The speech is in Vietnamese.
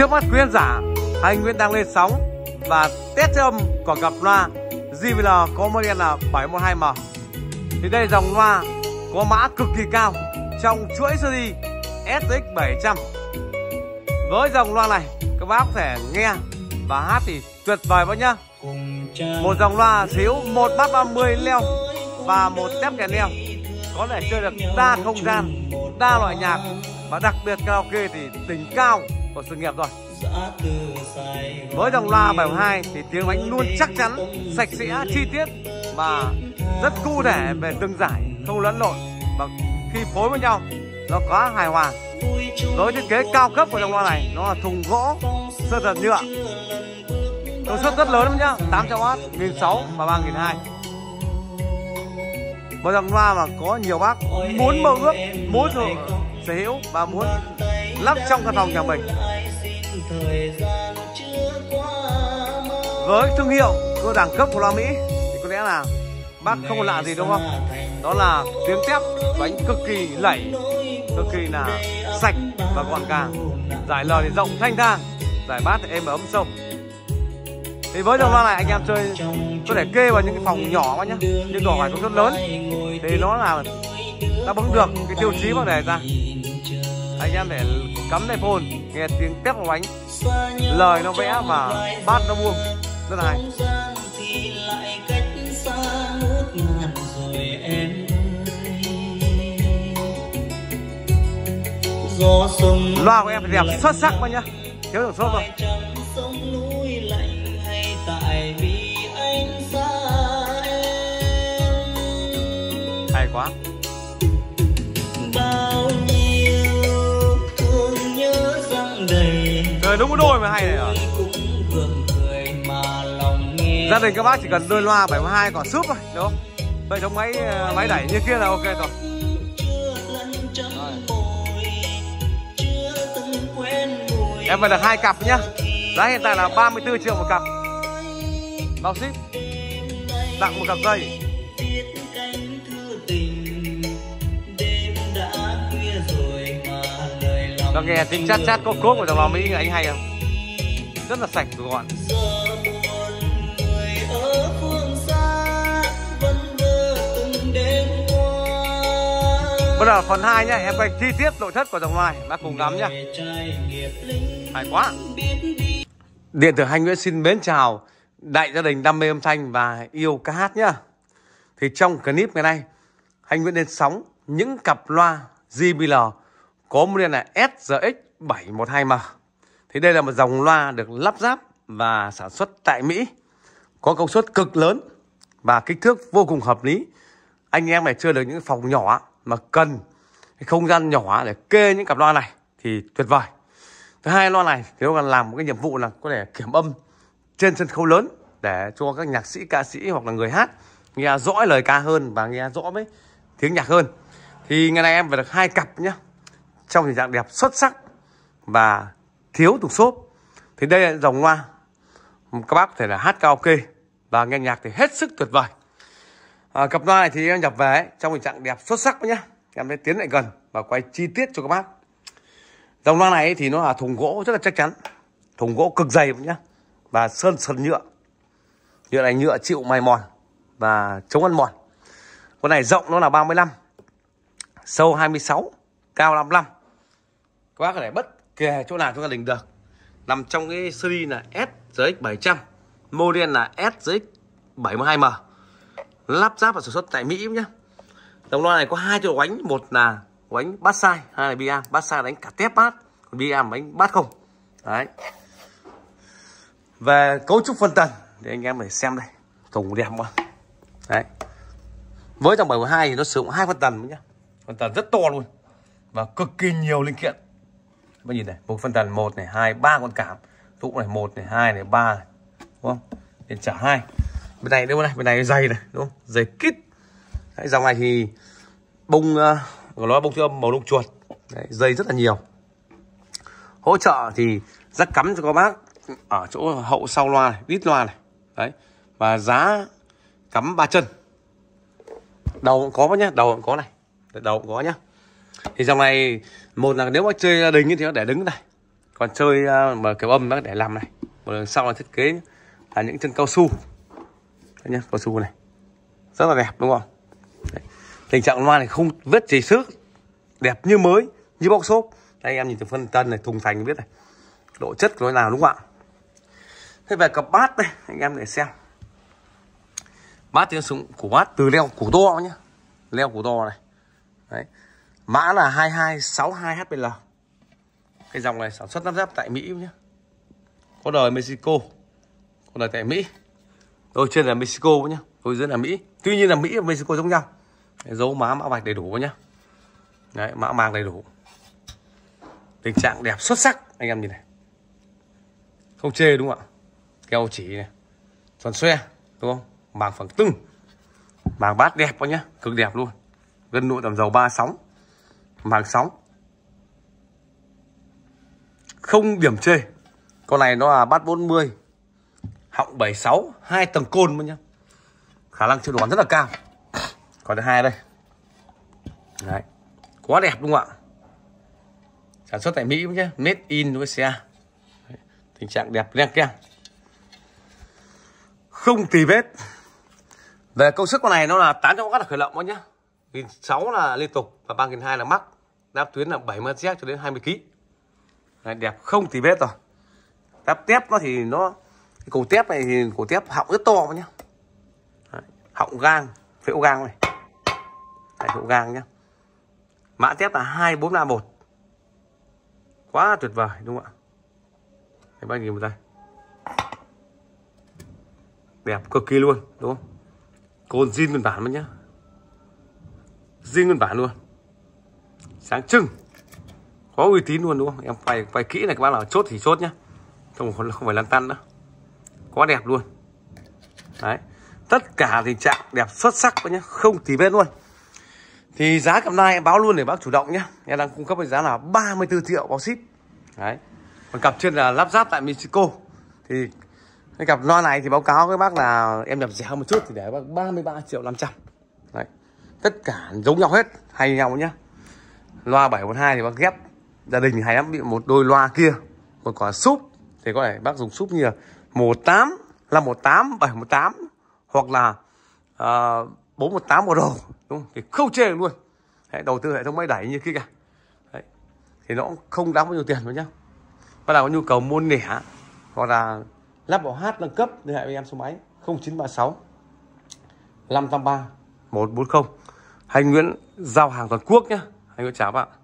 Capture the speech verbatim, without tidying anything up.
trước mắt quý khán giả, anh Nguyễn đang lên sóng và test âm của cặp loa gi vê lờ có model là bảy một hai M. Thì đây dòng loa có mã cực kỳ cao trong chuỗi series ét ích bảy trăm. Với dòng loa này các bác có thể nghe và hát thì tuyệt vời bác nhá. Một dòng loa sở hữu một bass ba mươi leo và một tép kèn leo, có thể chơi được đa không gian, đa loại nhạc và đặc biệt karaoke thì đỉnh cao của sự nghiệp rồi. Với dòng loa bảy một hai thì tiếng đánh luôn chắc chắn, sạch sẽ, chi tiết và rất cụ thể về từng giải, không lẫn lộn, và khi phối với nhau nó quá hài hòa. Với thiết kế cao cấp của dòng loa này, nó là thùng gỗ sơn thật nhựa, công suất rất lớn nhá, tám trăm oát, một nghìn sáu trăm và ba nghìn hai trăm. Một dòng loa mà có nhiều bác muốn mơ ước, muốn sở hữu và muốn lắp trong căn phòng nhà mình. Với thương hiệu có đẳng cấp của loa Mỹ thì có lẽ là bác không có lạ gì đúng không? Đó là tiếng tép đánh cực kỳ lẩy, cực kỳ là sạch và gọn gàng. Giải lời thì rộng thanh thang, giải bát thì êm và ấm sâu. Thì với dòng loa này anh em chơi có thể kê vào những cái phòng nhỏ quá nhá, nhưng đòi hỏi công suất lớn thì nó là đáp ứng được cái tiêu chí bác đề ra. Anh em để cắm tai phone nghe tiếng tép nó đánh, lời nó vẽ và bát nó buông rất là hay. Loa của em phải đẹp xuất sắc bác nhá, thiếu được sốt thôi. Hay quá. Trời, đúng có đôi mà hay này à. Gia đình các bác chỉ cần đôi loa bảy một hai còn súp thôi, đúng không? Vậy trong máy máy đẩy như kia là ok rồi. Em phải được hai cặp nhá. Giá hiện tại là ba mươi tư triệu một cặp, bao ship, tặng một cặp dây. Nó nghe tiếng chát chát cốp cốp của dòng loa Mỹ anh hay không? Rất là sạch và gọn. Bây giờ phần hai nhá, em quay chi tiết nội thất của dòng loa này, bác cùng ngắm nhá. Hay quá. Điện tử Anh Nguyễn xin mến chào đại gia đình đam mê âm thanh và yêu ca hát nhá. Thì trong clip ngày nay, anh Nguyễn lên sóng những cặp loa gi bê lờ có model là ét giê ích bảy một hai M. Thì đây là một dòng loa được lắp ráp và sản xuất tại Mỹ, có công suất cực lớn và kích thước vô cùng hợp lý. Anh em phải chơi được những phòng nhỏ mà cần cái không gian nhỏ để kê những cặp loa này thì tuyệt vời. Thứ hai, loa này thì nó còn làm một cái nhiệm vụ là có thể kiểm âm trên sân khấu lớn để cho các nhạc sĩ, ca sĩ hoặc là người hát nghe rõ lời ca hơn và nghe rõ với tiếng nhạc hơn. Thì ngày nay em phải được hai cặp nhá, trong tình trạng đẹp xuất sắc và thiếu tục xốp. Thì đây là dòng loa các bác có thể là hát karaoke và nghe nhạc thì hết sức tuyệt vời. À, cặp loa này thì em nhập về ấy, trong tình trạng đẹp xuất sắc nhá. Em sẽ tiến lại gần và quay chi tiết cho các bác. Dòng loa này thì nó là thùng gỗ rất là chắc chắn, thùng gỗ cực dày nhá, và sơn sần nhựa. Nhựa này nhựa chịu mài mòn và chống ăn mòn. Con này rộng nó là ba mươi lăm, sâu hai mươi sáu, cao năm mươi lăm. Các bác có thể bất kể chỗ nào trong gia đình được. Nằm trong cái series là ét giê ích bảy trăm, model là ét giê ích bảy một hai M, lắp ráp và sản xuất tại Mỹ nhá. Dòng loa này có hai chỗ đánh, một là đánh bass sai, hai là bi-am. Bass sai đánh cả tép bass, còn bi-am đánh bass không. Đấy. Về cấu trúc phân tần thì anh em phải xem đây, thùng đẹp quá. Đấy. Với dòng bảy một hai thì nó sử dụng hai phân tần nhá, phân tần rất to luôn và cực kỳ nhiều linh kiện. Bạn nhìn này, một phân tần một này, hai, ba con cảm, tụ này một này, hai này, ba này, đúng không? Đến trả hai. Bên này đúng không này, bên này dày này, đúng không? Dày kít. Đấy, dòng này thì bông của nó bông siêu âm màu lông chuột. Đấy, dây rất là nhiều. Hỗ trợ thì rắc cắm cho các bác ở chỗ hậu sau loa này, đít loa này. Đấy. Và giá cắm ba chân. Đầu cũng có nhá, đầu cũng có này. Đầu cũng có nhá. Thì dòng này một là nếu mà chơi gia đình thì nó để đứng này. Còn chơi mà kiểu âm bác để làm này. Một đằng sau là thiết kế là những chân cao su. Đấy nhá, cao su này. Rất là đẹp đúng không? Đấy. Tình trạng loa này không vết chảy xước, đẹp như mới, như bóc xốp. Đây em nhìn từ phân tân này, thùng thành biết này. Độ chất của nó nào đúng không ạ? Thế về cặp bát đây, anh em để xem. Bát thì súng của bát từ leo củ to nhá. Leo củ to này. Đấy. Mã là hai hai sáu hai H P L. Cái dòng này sản xuất lắp ráp tại Mỹ nhá. Có đời Mexico. Có đời tại Mỹ. Đôi trên là Mexico nhá. Đôi dưới là Mỹ. Tuy nhiên là Mỹ và Mexico giống nhau. Dấu má mã vạch đầy đủ nhá. Đấy, mã mang đầy đủ. Tình trạng đẹp xuất sắc, anh em nhìn này. Không chê đúng không ạ? Keo chỉ này. Tròn xoe, đúng không? Màng phẳng tưng. Màng bát đẹp quá nhá, cực đẹp luôn. Gân nội tầm dầu ba sóng. Màng sóng. Không điểm chê. Con này nó là bát bốn mươi. Họng bảy sáu, hai tầng côn nữa nhá. Khả năng chịu đoán rất là cao. Còn thứ hai đây. Đấy. Quá đẹp đúng không ạ? Sản xuất tại Mỹ nhé, made in u ét a. Tình trạng đẹp len keng, không tì vết. Về công suất con này nó là tám trăm oát là khởi động thôi nhá, một nghìn sáu trăm là liên tục và ba nghìn hai trăm là max. Đáp tuyến là bảy mươi héc cho đến hai mươi ki lô gam. Đẹp không tì vết rồi. Đáp tép nó thì nó cái cổ tép này thì cổ tép họng rất to nhá. Đấy. Họng gang, phễu gang này. Đấy, phễu gang nhá. Mã tép là hai bốn ba một. Quá tuyệt vời đúng không ạ? Đấy, bao nhiêu một đây. Đẹp cực kỳ luôn đúng không? Côn zin nguyên bản luôn nhá. Zin nguyên bản luôn. Sáng trưng. Có uy tín luôn đúng không? Em quay quay kỹ này các bác nào chốt thì chốt nhá. Không không phải lăn tăn nữa. Quá đẹp luôn. Đấy. Tất cả tình trạng đẹp xuất sắc nhá, không tì vết luôn. Thì giá cặp này em báo luôn để bác chủ động nhé. Em đang cung cấp với giá là ba mươi tư triệu bao ship. Đấy. Còn cặp trên là lắp ráp tại Mexico. Thì cái cặp loa này thì báo cáo với bác là em nhập rẻ một chút thì để bác ba mươi ba triệu năm trăm. Đấy. Tất cả giống nhau hết, hay nhau nhá. Loa bảy một hai thì bác ghép gia đình hay lắm, bị một đôi loa kia, một quả súp thì có thể bác dùng súp như là một tám, năm một tám, bảy một tám hoặc là uh, bốn một tám một đồ. Đúng, thì không chê được luôn. Đấy, đầu tư hệ thống máy đẩy như kia cả. Đấy, thì nó cũng không đáng bao nhiêu tiền đâu nhá. Bắt đầu có nhu cầu mua nẻ hoặc là lắp vào hát nâng cấp liên hệ với em số máy không chín ba sáu năm tám ba một bốn không. Hành Nguyễn giao hàng toàn quốc nhá. Anh Nguyễn chào bạn.